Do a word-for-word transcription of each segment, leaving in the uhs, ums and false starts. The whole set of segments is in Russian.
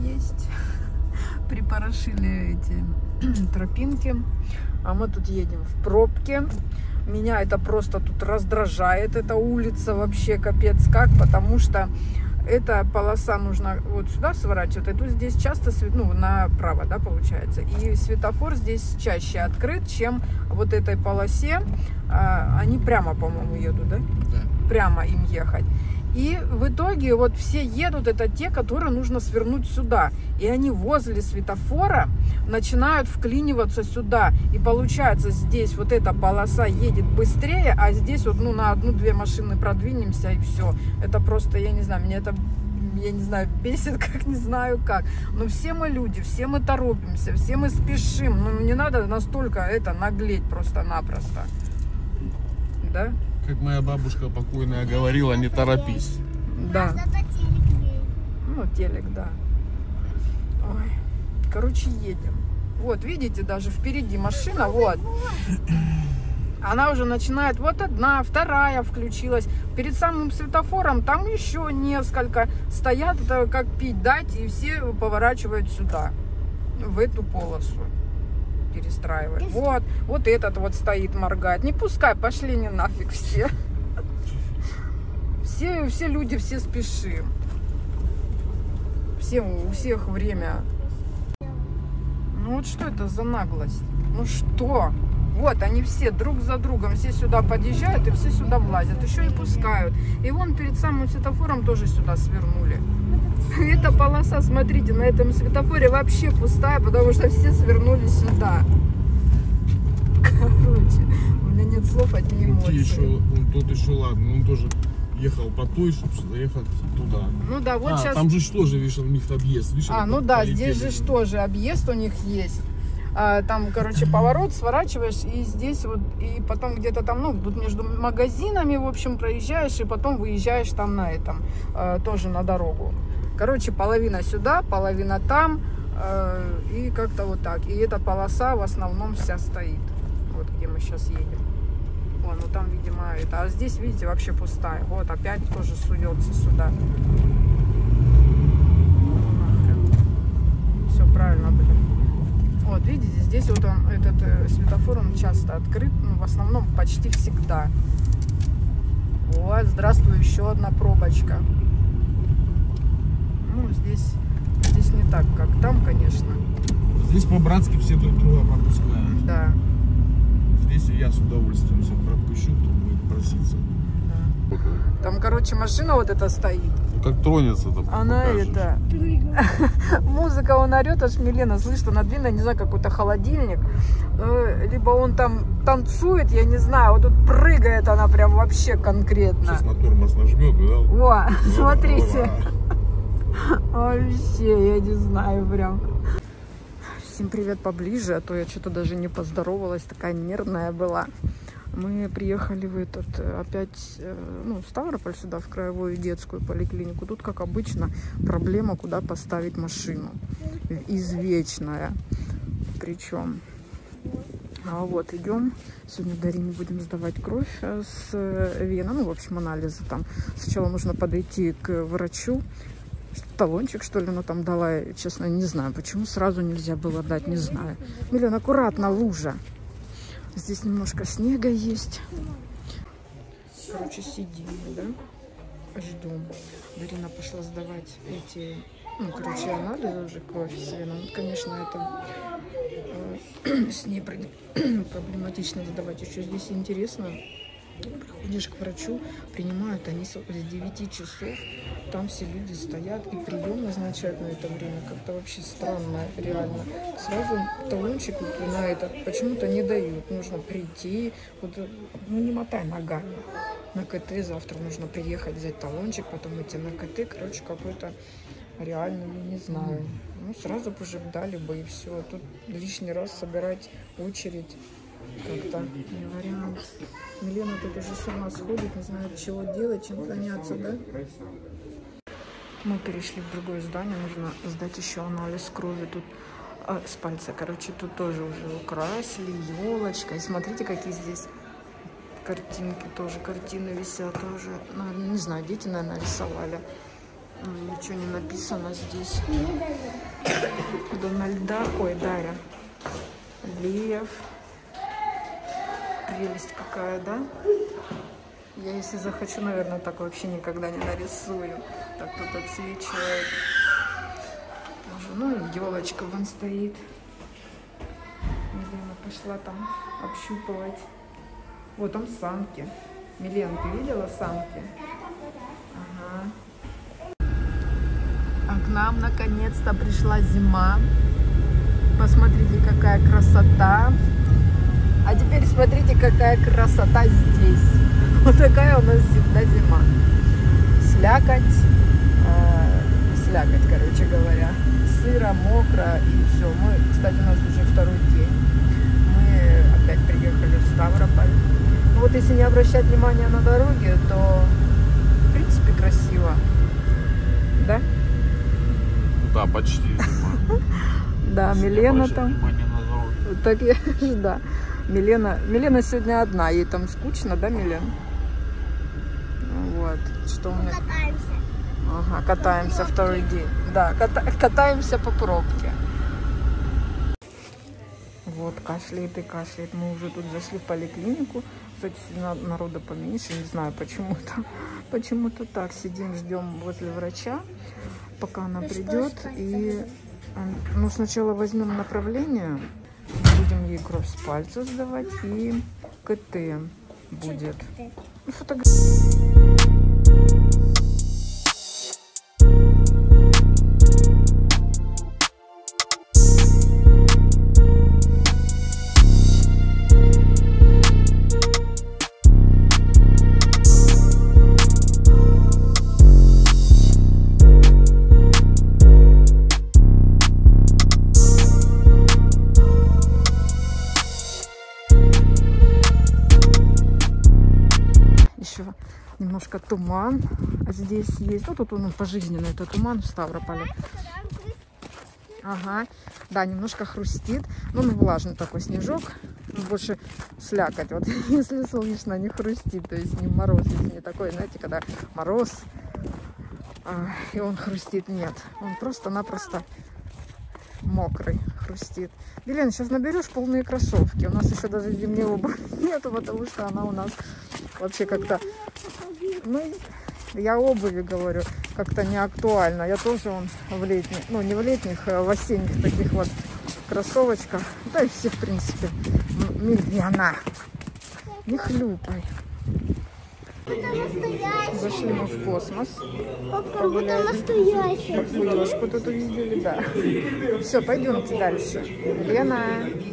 есть. Припорошили эти тропинки. А мы тут едем в пробке. Меня это просто тут раздражает. Эта улица вообще капец как, потому что эта полоса нужно вот сюда сворачивать, и тут здесь часто, ну, направо, да, получается. И светофор здесь чаще открыт, чем вот этой полосе. А, они прямо, по-моему, едут, да? Да. Прямо им ехать. И в итоге вот все едут, это те, которые нужно свернуть сюда. И они возле светофора начинают вклиниваться сюда. И получается, здесь вот эта полоса едет быстрее, а здесь вот, ну, на одну-две машины продвинемся, и все. Это просто, я не знаю, меня это, я не знаю, бесит, как не знаю как. Но все мы люди, все мы торопимся, все мы спешим. Ну, не надо настолько это наглеть просто-напросто. Да? Как моя бабушка покойная говорила, не торопись. Да. Ну, телек, да. Ой. Короче, едем. Вот, видите, даже впереди машина, вот. Она уже начинает, вот одна, вторая включилась. Перед самым светофором там еще несколько стоят, это как пить дать, и все поворачивают сюда, в эту полосу. Перестраивать. Вот, вот этот вот стоит, моргает. Не пускай, пошли не нафиг все. Все, все люди, все спешим. Все, у всех время. Ну вот что это за наглость? Ну что? Вот они все друг за другом, все сюда подъезжают и все сюда влазят. Еще и пускают. И вон перед самым светофором тоже сюда свернули. Эта полоса, смотрите, на этом светофоре вообще пустая, потому что все свернули сюда. Короче, у меня нет слов, одни эмоции. Еще, он, тут еще ладно, он тоже ехал по той, чтобы заехать туда. Ну да, вот а, сейчас... там же тоже, видишь, у них объезд. Видишь, а, ну да, здесь же тоже объезд у них есть. А, там, короче, поворот, сворачиваешь, и здесь вот, и потом где-то там, ну, тут между магазинами, в общем, проезжаешь, и потом выезжаешь там на этом, а, тоже на дорогу. Короче, половина сюда, половина там, э, и как-то вот так. И эта полоса в основном вся стоит. Вот где мы сейчас едем. Вон, ну там, видимо, это. А здесь, видите, вообще пустая. Вот, опять тоже суется сюда. Все правильно, блин. Вот, видите, здесь вот он, этот э, светофор, он часто открыт, ну, в основном почти всегда. Вот, здравствуй, еще одна пробочка. Ну, здесь, здесь не так, как там, конечно. Здесь по-братски все друг друга пропускают. Да. Здесь я с удовольствием всех пропущу, кто будет проситься. Да. Там, короче, машина вот эта стоит. Ну, как тронется-то. Она покажешь. Это... Музыка, он орет, аж Милена слышит, она длинная, не знаю, какой-то холодильник. Либо он там танцует, я не знаю, вот тут прыгает она прям вообще конкретно. Сейчас на тормоз нажмет, видал? Во, смотрите. Вообще, я не знаю, прям. Всем привет поближе, а то я что-то даже не поздоровалась, такая нервная была. Мы приехали в этот, опять, ну, в Ставрополь сюда, в краевую детскую поликлинику. Тут, как обычно, проблема, куда поставить машину. Извечная. Причем. А вот, идем. Сегодня Дарине будем сдавать кровь с вены, ну, в общем, анализы там. Сначала нужно подойти к врачу. Талончик, что ли, она там дала, я, честно, не знаю, почему сразу нельзя было дать, не знаю. Милен, аккуратно, лужа. Здесь немножко снега есть. Короче, сидим, да, ждем. Дарина пошла сдавать эти, ну, короче, анализы уже, кровь с веном. Вот, конечно, это э, с ней проблематично сдавать. Еще здесь интересно. Приходишь к врачу, принимают они с девяти часов, там все люди стоят и прием назначают на это время. Как-то вообще странно, реально. Сразу талончик вот на это почему-то не дают. Нужно прийти, вот, ну не мотай ногами. На КТ завтра нужно приехать, взять талончик, потом идти на КТ. Короче, какой-то реально, я не знаю. Ну, сразу бы уже дали бы и все. Тут лишний раз собирать очередь. Как-то не вариант. Милена тут уже с ума сходит, не знает, чего делать, чем заняться, да? Мы перешли в другое здание, нужно сдать еще анализ крови. Тут а, с пальца, короче, тут тоже уже украсили елочкой. Смотрите, какие здесь картинки тоже, картины висят тоже. Ну, не знаю, дети, наверное, рисовали. Ничего не написано здесь. Дональда. Ой, Дарья. Лев. Прелесть какая, да? Я, если захочу, наверное, так вообще никогда не нарисую. Так тут отсвечивает. Ну и елочка вон стоит. Милена пошла там общупывать. Вот там санки. Милен, ты видела санки? Ага. А к нам наконец-то пришла зима. Посмотрите, какая красота. А теперь смотрите, какая красота здесь. Вот такая у нас всегда зима. Слякоть, э, слякоть, короче говоря. Сыро, мокро и все. Мы, кстати, у нас уже второй день. Мы опять приехали в Ставрополь. Ну вот если не обращать внимания на дороги, то в принципе красиво. Да? Да, почти зима. Да, Милена там. Так я, да. Милена, Милена сегодня одна, ей там скучно, да, Милен? Вот, что у меня... Катаемся. Ага, катаемся второй день. Да, ката... катаемся по пробке. Вот, кашляет и кашляет. Мы уже тут зашли в поликлинику. Кстати, сегодня народа поменьше, не знаю почему-то. Почему-то так, сидим, ждем возле врача, пока она придет. И, ну, сначала возьмем направление. Будем ей кровь с пальца сдавать и КТ будет. Ну, фотограф... Немножко туман здесь есть. Ну, тут он пожизненно, это туман в Ставрополе. Ага, да, немножко хрустит. Ну, ну, влажный такой снежок. Больше слякоть. Вот если солнечно, не хрустит. То есть не мороз, если не такой, знаете, когда мороз, а, и он хрустит. Нет, он просто-напросто мокрый, хрустит. Елена, сейчас наберешь полные кроссовки. У нас еще даже зимней обуви нету, потому что она у нас вообще как-то... Ну, я обуви говорю, как-то не актуально. Я тоже он в летних, ну не в летних, а в осенних таких вот кроссовочках. Да и все, в принципе. Мильяна, не хлюпай. Зашли мы в космос. Погуляли. Хуёшку тут увидели, да. Все, пойдемте дальше. Лена.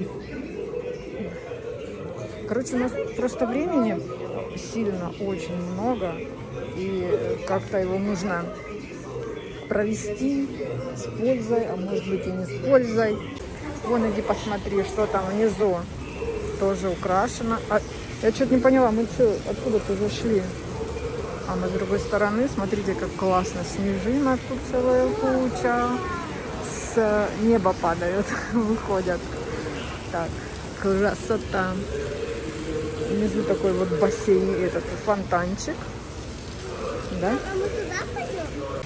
Короче, у нас просто времени сильно очень много. И как-то его нужно провести с пользой, а может быть и не с пользой. Вон, иди посмотри, что там внизу тоже украшено. А, я что-то не поняла, мы что, откуда-то зашли? А мы с другой стороны, смотрите, как классно. Снежинок тут целая куча. С неба падают, выходят. Так, красота. Внизу такой вот бассейн, этот фонтанчик. Да? А мы туда пойдем?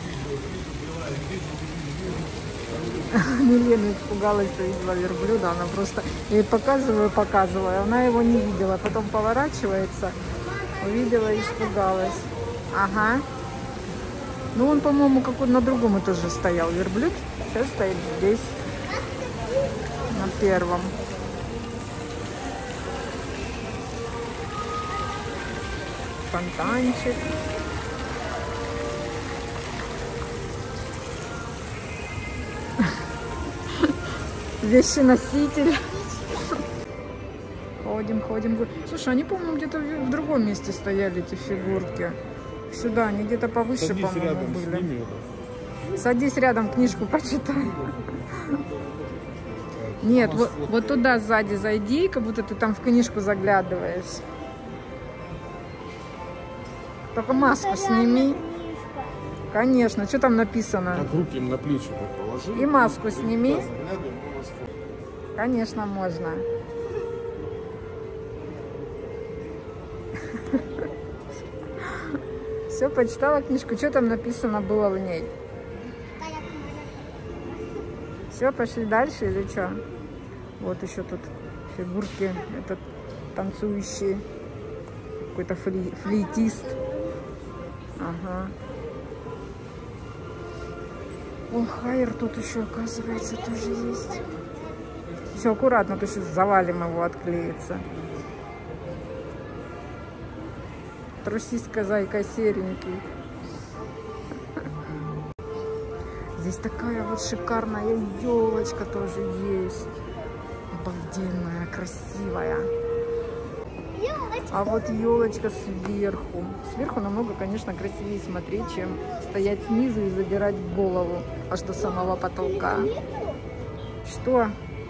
Милена испугалась, что видела верблюда. Она просто... Я ей показываю, показываю. Она его не видела. Потом поворачивается. Увидела и испугалась. Ага. Ну, он, по-моему, как он на другом этаже стоял. Верблюд сейчас стоит здесь. На первом. Фонтанчик. Вещеноситель. Ходим, ходим. Слушай, они, по-моему, где-то в другом месте стояли, эти фигурки. Сюда, они где-то повыше, по-моему, были. Ними, Садись рядом, книжку почитай. Нет, вот, вот туда сзади зайди, как будто ты там в книжку заглядываешь. Только маску сними. Конечно, что там написано? Так руки им на плечи положи. И маску сними. Конечно, можно. Все, почитала книжку. Что там написано было в ней? Все, пошли дальше или что? Вот еще тут фигурки. Этот танцующий какой-то фли, флейтист. Ага. О, хайр тут еще, оказывается, тоже есть. Все аккуратно, то сейчас завалим его, отклеится. Трусиська, зайка, серенький. Здесь такая вот шикарная елочка тоже есть. Обалденная, красивая. А вот елочка сверху. Сверху намного, конечно, красивее смотреть, чем стоять снизу и задирать голову аж до самого потолка. Что?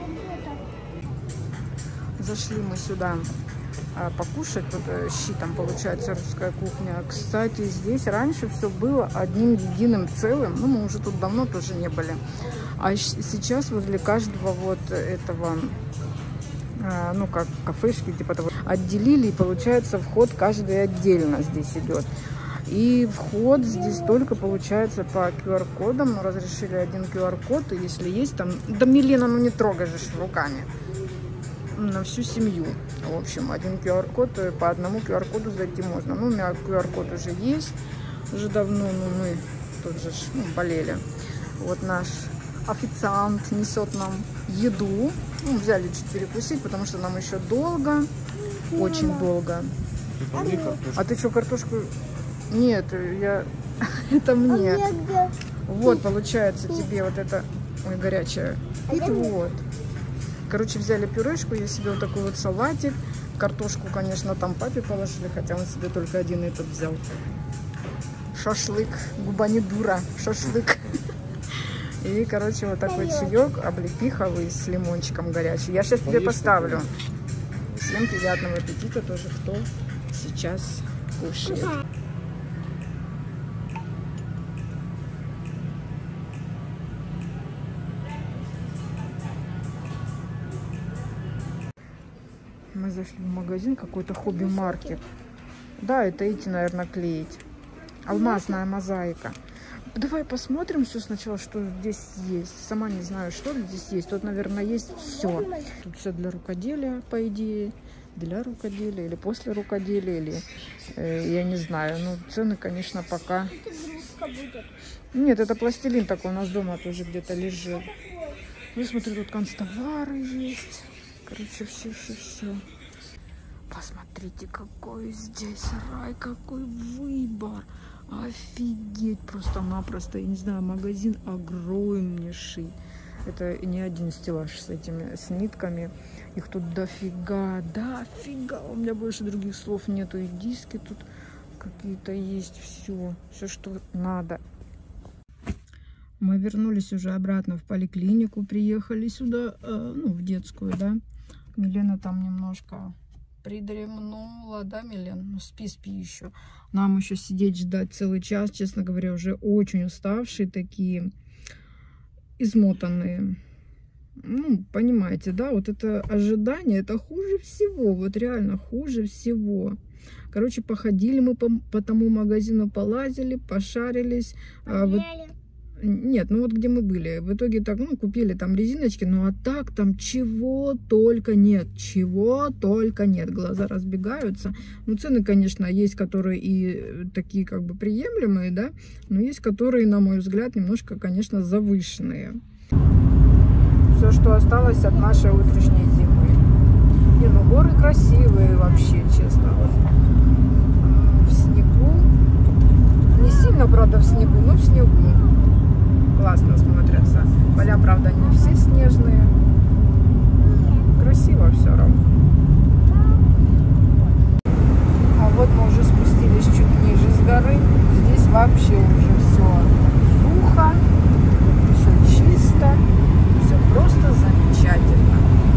Зашли мы сюда а, покушать. Тут щи, там получается русская кухня. Кстати, здесь раньше все было одним единым целым. Ну, мы уже тут давно тоже не были. А сейчас возле каждого вот этого, а, ну, как кафешки, типа того, отделили, и получается вход каждый отдельно здесь идет. И вход здесь только получается по ку ар кодам. Ну, разрешили один ку ар код, и если есть там... Да, Милена, ну не трогай же руками. На всю семью. В общем, один ку ар код, по одному ку ар коду зайти можно. Ну, у меня ку ар код уже есть, уже давно, ну, мы тут же ну, болели. Вот наш официант несет нам еду. Ну, взяли чуть перекусить, потому что нам еще долго, очень Мама. долго. А ты что, картошку? Нет, я... это мне. Вот, получается, тебе вот это... Ой, горячая. И вот. Короче, взяли пюрешку, я себе вот такой вот салатик. Картошку, конечно, там папе положили, хотя он себе только один этот взял. Шашлык, губа не дура, шашлык. И, короче, вот такой чаек, облепиховый с лимончиком горячий. Я сейчас тебе поставлю. Всем приятного аппетита тоже, кто сейчас кушает. Мы зашли в магазин, какой-то хобби-маркет. Да, это эти, наверное, клеить. Алмазная мозаика. Давай посмотрим все сначала, что здесь есть. Сама не знаю, что здесь есть. Тут, наверное, есть все. Тут все для рукоделия, по идее. Для рукоделия или после рукоделия. Или, э, я не знаю. Ну, цены, конечно, пока... Нет, это пластилин такой у нас дома тоже где-то лежит. Ну, смотри, тут канцтовары есть. Короче, все-все-все. Посмотрите, какой здесь рай, какой выбор. Офигеть, просто-напросто. Я не знаю, магазин огромнейший. Это не один стеллаж с этими, с нитками. Их тут дофига, дофига. У меня больше других слов нету. И диски тут какие-то есть. Все, все, что надо. Мы вернулись уже обратно в поликлинику. Приехали сюда, э, ну, в детскую, да. Милена там немножко придремнула, да, Милен? Ну, спи, спи еще. Нам еще сидеть, ждать целый час, честно говоря, уже очень уставшие такие, измотанные. Ну, понимаете, да, вот это ожидание, это хуже всего, вот реально хуже всего. Короче, походили мы по, по тому магазину, полазили, пошарились. А, вот... Нет, ну вот где мы были. В итоге так, ну, купили там резиночки, ну а так там чего только нет. Чего только нет. Глаза разбегаются. Ну, цены, конечно, есть, которые и такие как бы приемлемые, да, но есть, которые, на мой взгляд, немножко, конечно, завышенные. Все, что осталось от нашей утренней зимы. Не, ну горы красивые вообще, честно. Вот. В снегу. Не сильно, правда, в снегу, но в снегу. Классно смотрятся. Поля, правда, не все снежные. Красиво все равно. А вот мы уже спустились чуть ниже с горы. Здесь вообще уже все сухо, все чисто, все просто замечательно.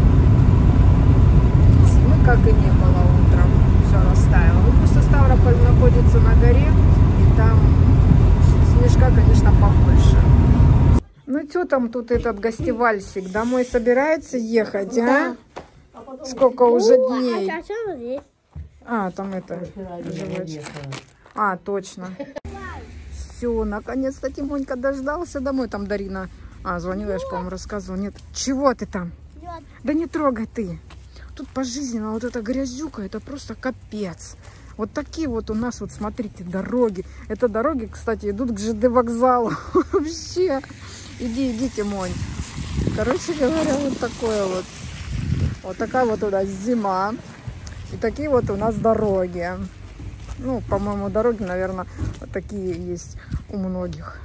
Зимы как и не было утром. Все растаяло. Ну, просто Ставрополь находится на горе, и там снежка, конечно, побольше. Ну, что там тут этот гостевальщик? Домой собирается ехать, а? Сколько уже дней? А, там это, животик. А, точно. Все, наконец-то Тимонька дождался домой. Там Дарина а, звонила, я же, по-моему, рассказывала. Нет, чего ты там? Нет. Да не трогай ты. Тут пожизненно вот эта грязюка, это просто капец. Вот такие вот у нас, вот смотрите, дороги. Это дороги, кстати, идут к ЖД вокзалу. Вообще. Иди, иди, Тимонь. Короче говоря, вот такое вот. Вот такая вот у нас зима. И такие вот у нас дороги. Ну, по-моему, дороги, наверное, вот такие есть у многих.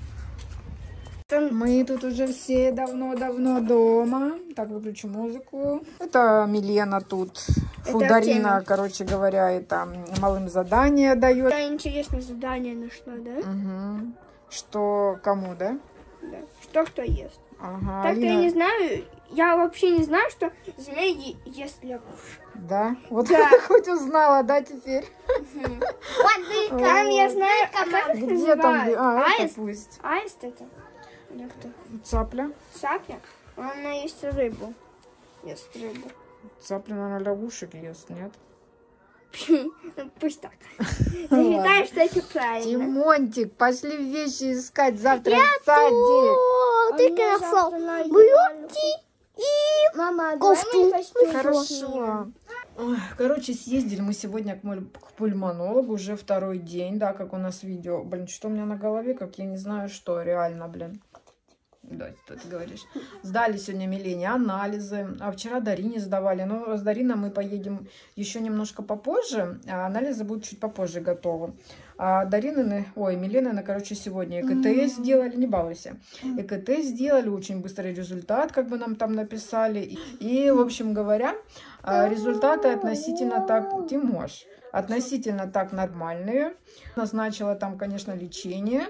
Мы тут уже все давно-давно дома. Так, выключу музыку. Это Милена тут. Фу, Дарина, Артемий. Короче говоря, это малым задание дает. Да, интересное задание нашла, да? Угу. Что кому, да? Да. Что кто ест. Ага, Так-то Алина... я не знаю. Я вообще не знаю, что змеи ест лягушек. Да? Вот да. Хоть узнала, да, теперь? Вот, там я знаю, как их Где там? А, аист? это пусть. Аист это? Или кто? Цапля. Цапля? Она ест рыбу. Ест рыбу. Цапля, наверное, лягушек ест, нет? Пусть так. Я считаю, что это правильно. Тимонтик, пошли вещи искать завтра Я в садик. Ты нашел брюки и Мама, кофту. Хорошо. Ой, короче, съездили мы сегодня к, моль... к пульмонологу уже второй день, да, как у нас видео. Блин, что у меня на голове, как я не знаю, что реально, блин. Да, что ты говоришь. Сдали сегодня Милене анализы, а вчера Дарине сдавали. Но с Дариной мы поедем еще немножко попозже, а анализы будут чуть попозже готовы. А Дарины, ой, Милены, короче, сегодня ЭКТ сделали, не балуйся. ЭКТ сделали, очень быстрый результат, как бы нам там написали. И, в общем говоря, результаты относительно так, Тимош, относительно так нормальные. Назначила там, конечно, лечение.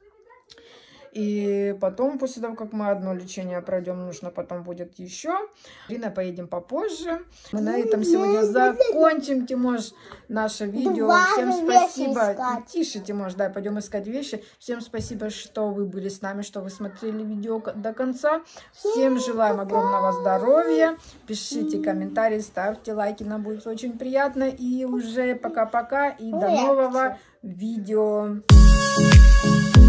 И потом, после того, как мы одно лечение пройдем, нужно потом будет еще. Ирина, поедем попозже. Мы на этом сегодня закончим, Тимош, наше видео. Всем спасибо. Тише, Тимош, да, пойдем искать вещи. Всем спасибо, что вы были с нами, что вы смотрели видео до конца. Всем желаем огромного здоровья. Пишите комментарии, ставьте лайки, нам будет очень приятно. И уже пока-пока и до нового видео.